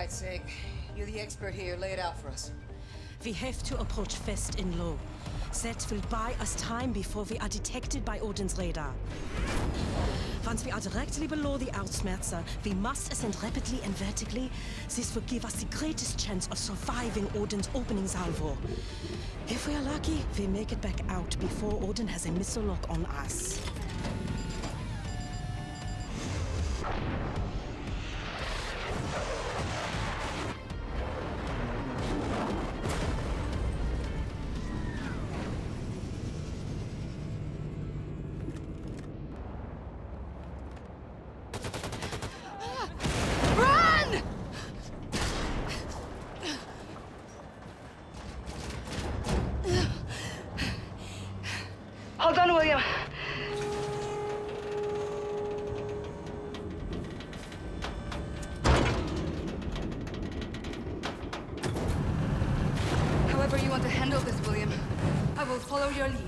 right, Sig. You're the expert here. Lay it out for us. We have to approach fast and low. That will buy us time before we are detected by Odin's radar. Once we are directly below the Ausmerzer, we must ascend rapidly and vertically. This will give us the greatest chance of surviving Odin's opening salvo. If we are lucky, we make it back out before Odin has a missile lock on us. Hold on, William. However you want to handle this, William, I will follow your lead.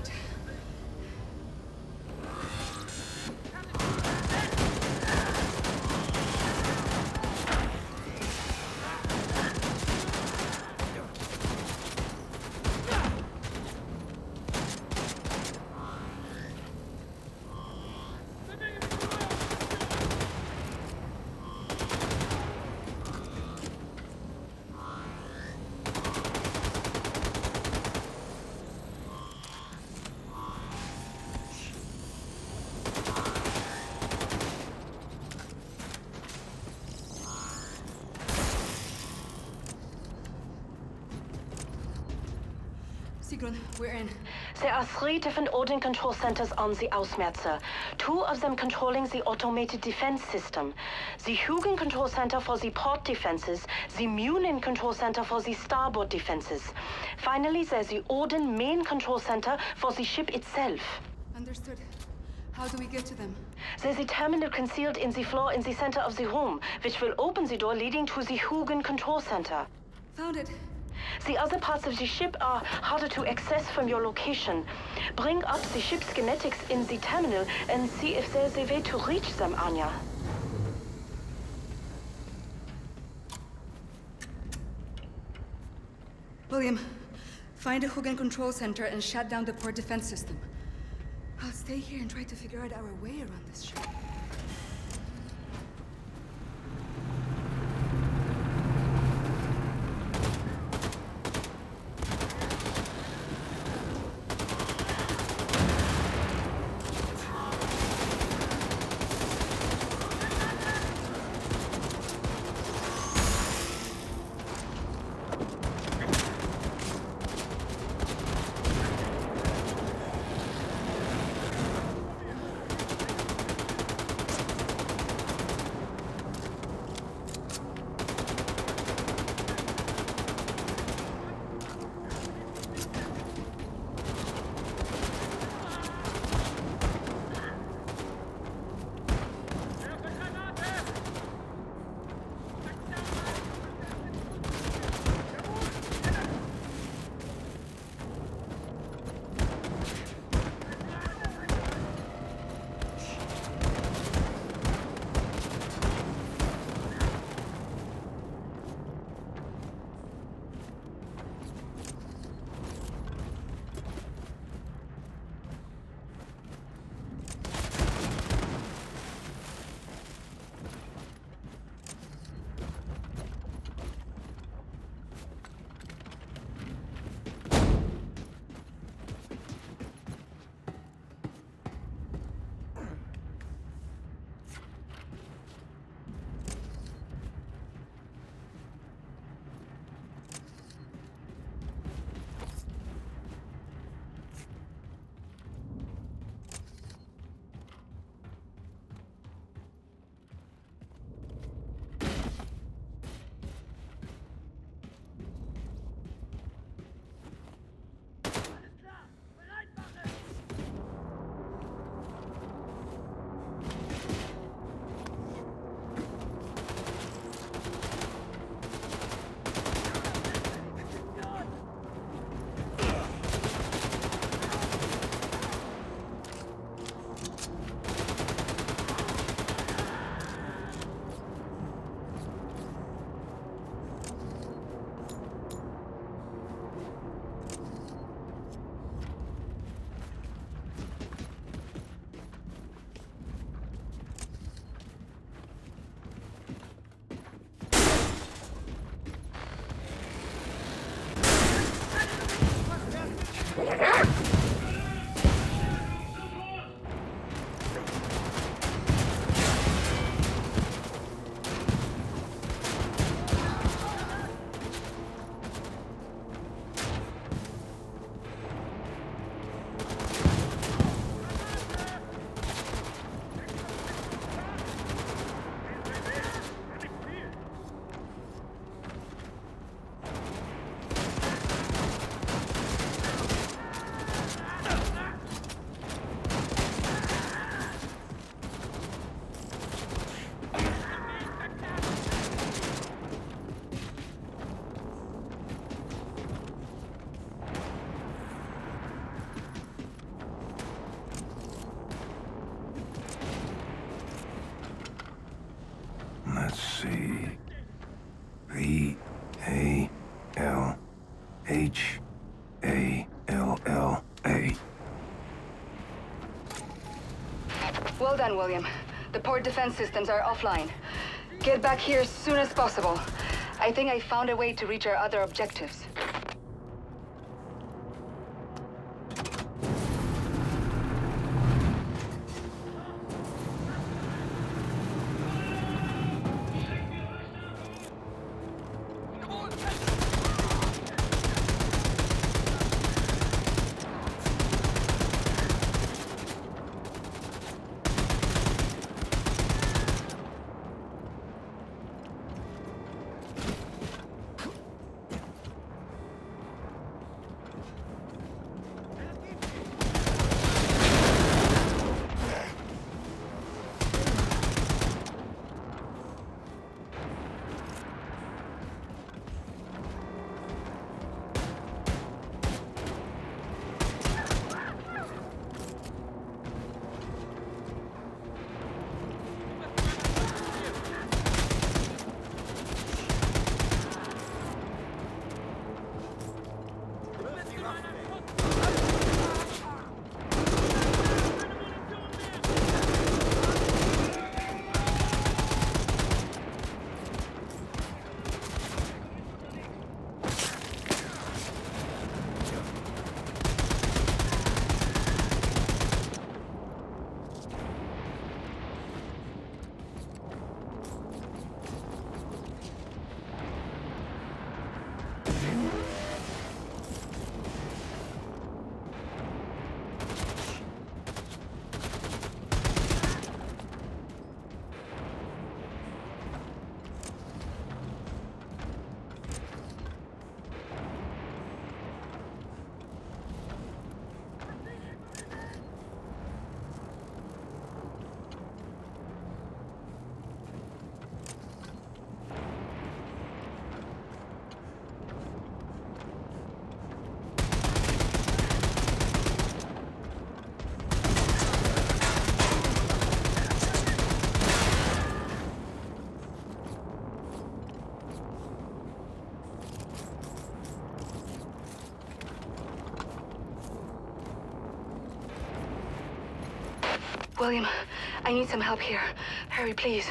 Sigrun, we're in. There are 3 different Odin control centers on the Ausmerzer. 2 of them controlling the automated defense system. The Hugin control center for the port defenses, the Munin control center for the starboard defenses. Finally, there's the Odin main control center for the ship itself. Understood. How do we get to them? There's a terminal concealed in the floor in the center of the room, which will open the door leading to the Hugin control center. Found it. The other parts of the ship are harder to access from your location. Bring up the ship's schematics in the terminal and see if there's a way to reach them, Anya. William, find a Hugin control center and shut down the port defense system. I'll stay here and try to figure out our way around this ship. H-A-L-L-A. Well done, William. The port defense systems are offline. Get back here as soon as possible. I think I found a way to reach our other objectives. William, I need some help here. Hurry, please.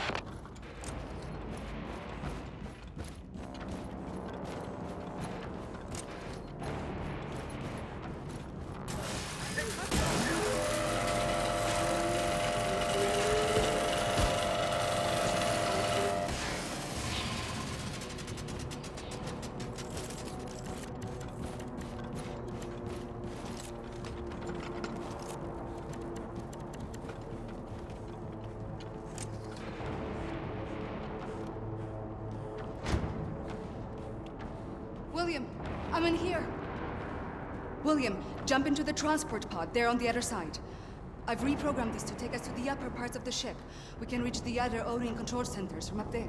William, I'm in here. William, jump into the transport pod. They're on the other side. I've reprogrammed this to take us to the upper parts of the ship. We can reach the other Odin control centers from up there.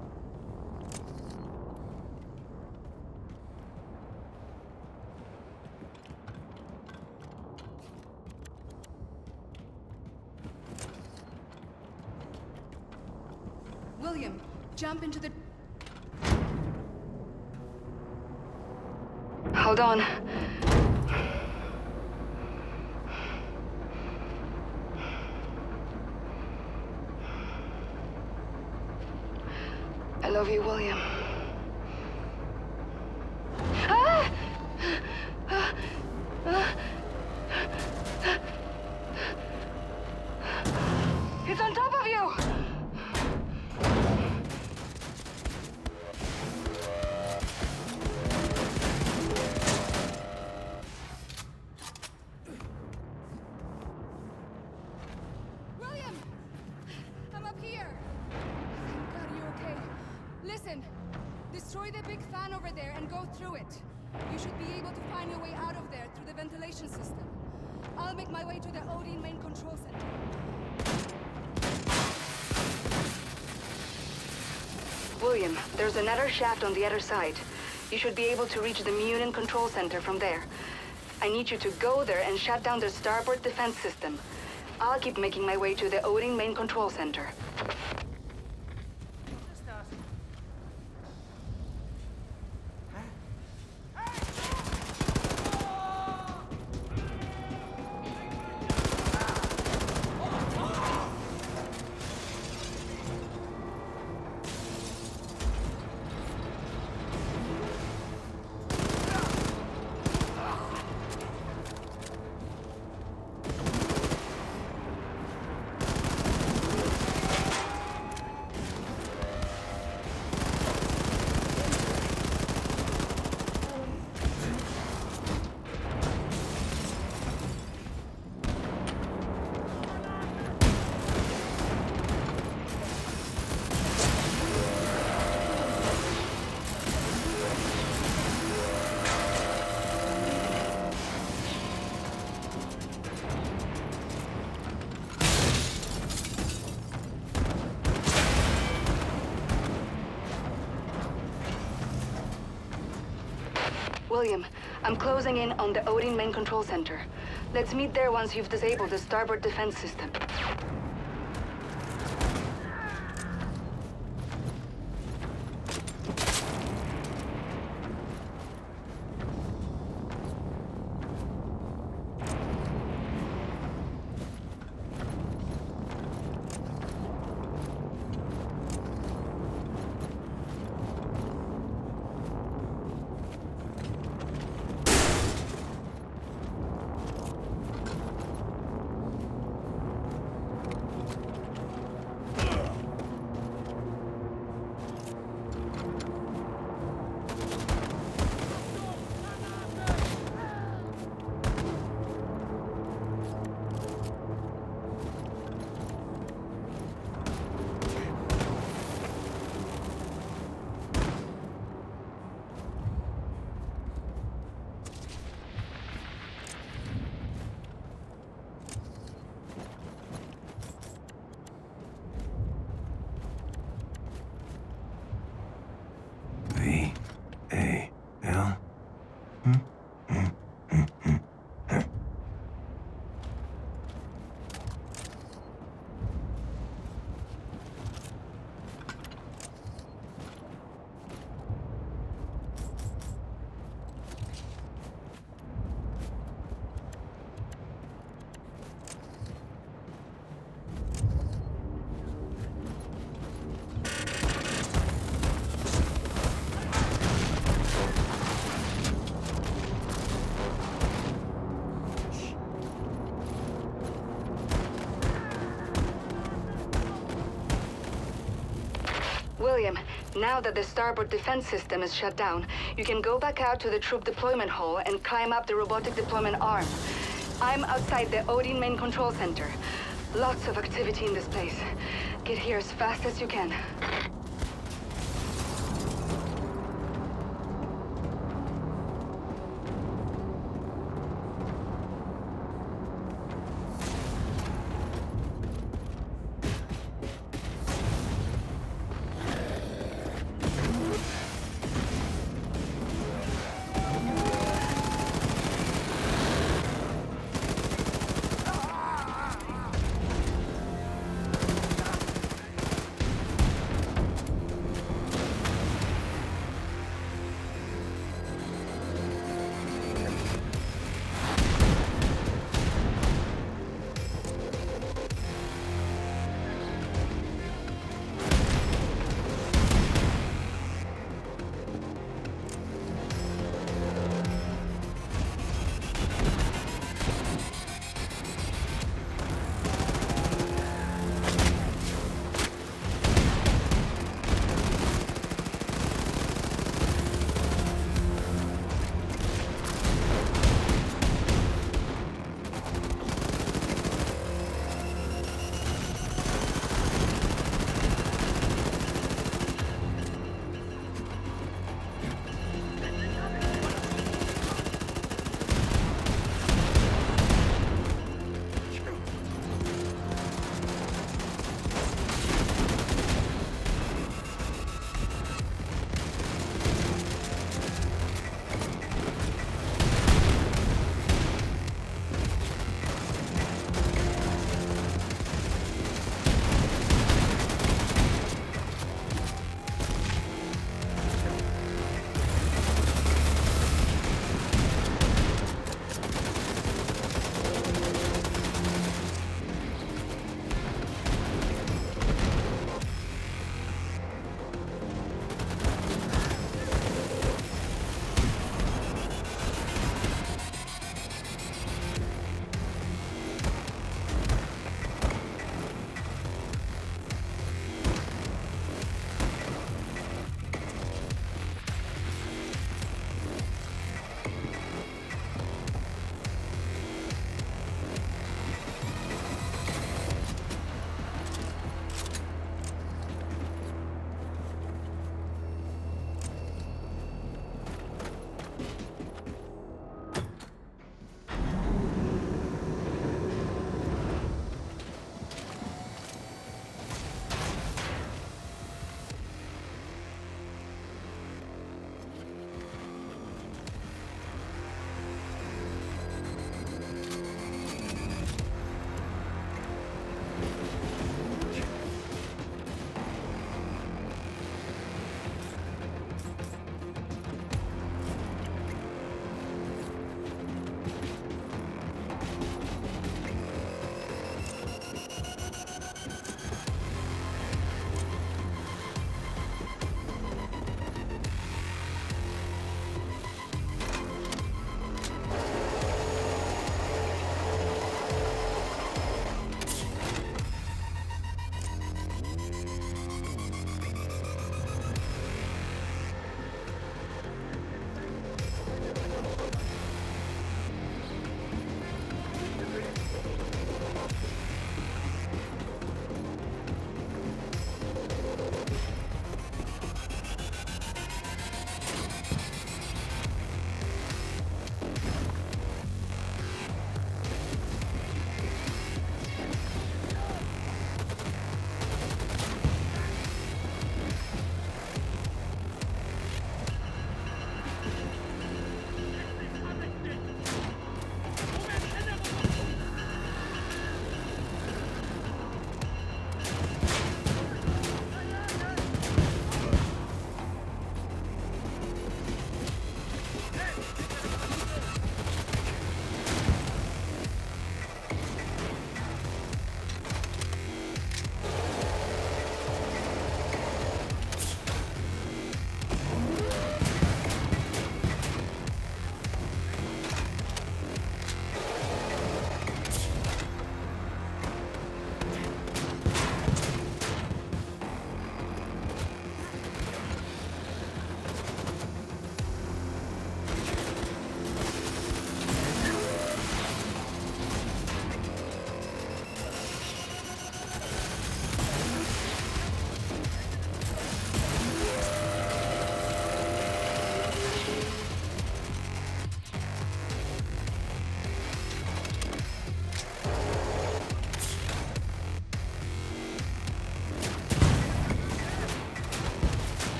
William, jump into the... Hold on. I love you, William. Ah! It's on top of you! Listen, destroy the big fan over there and go through it. You should be able to find your way out of there through the ventilation system. I'll make my way to the Odin main control center. William, there's another shaft on the other side. You should be able to reach the Munin control center from there. I need you to go there and shut down the starboard defense system. I'll keep making my way to the Odin main control center. William, I'm closing in on the Odin main control center. Let's meet there once you've disabled the starboard defense system. V-A-L? William, now that the starboard defense system is shut down, you can go back out to the troop deployment hall and climb up the robotic deployment arm. I'm outside the Odin main control center. Lots of activity in this place. Get here as fast as you can.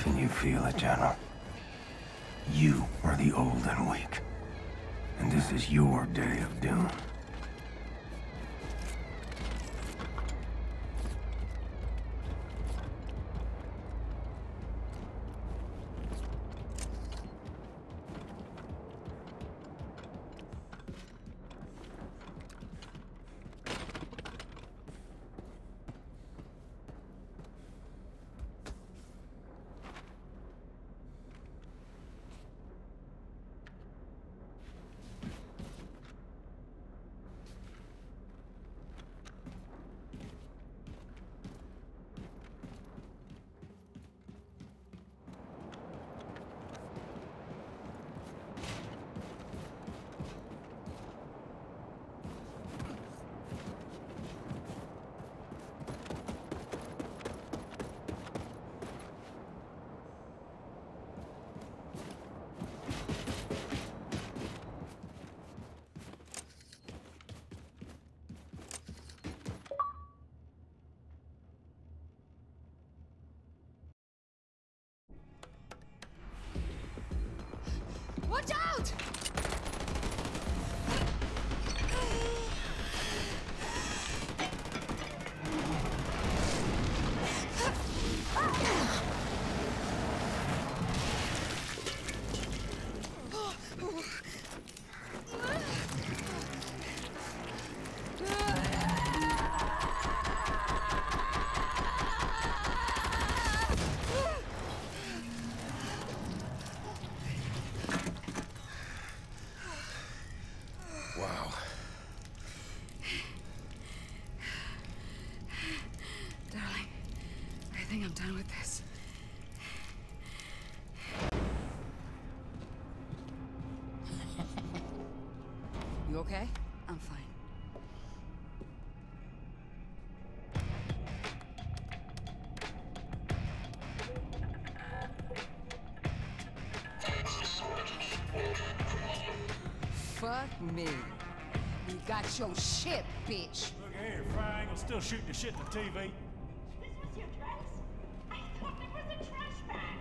Can you feel it, General? You are the old and weak. And this is your day of doom. Watch out! Wow. Darling, I think I'm done with this. You okay? I'm fine. Fuck me. You got your shit, bitch. Look here, Fang. I'm still shooting the shit to TV. This was your dress? I thought it was a trash bag.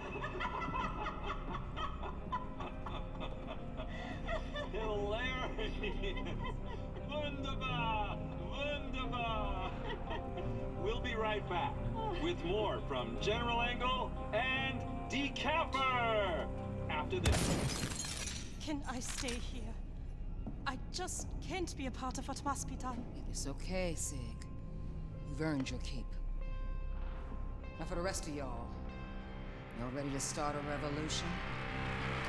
Hilarious! Wunderbar! Wunderbar! We'll be right back with more from General Angle and Decapper after this. Can I stay here? I just can't be a part of what must be done. It's okay, Sig. You've earned your keep. Now for the rest of y'all ready to start a revolution?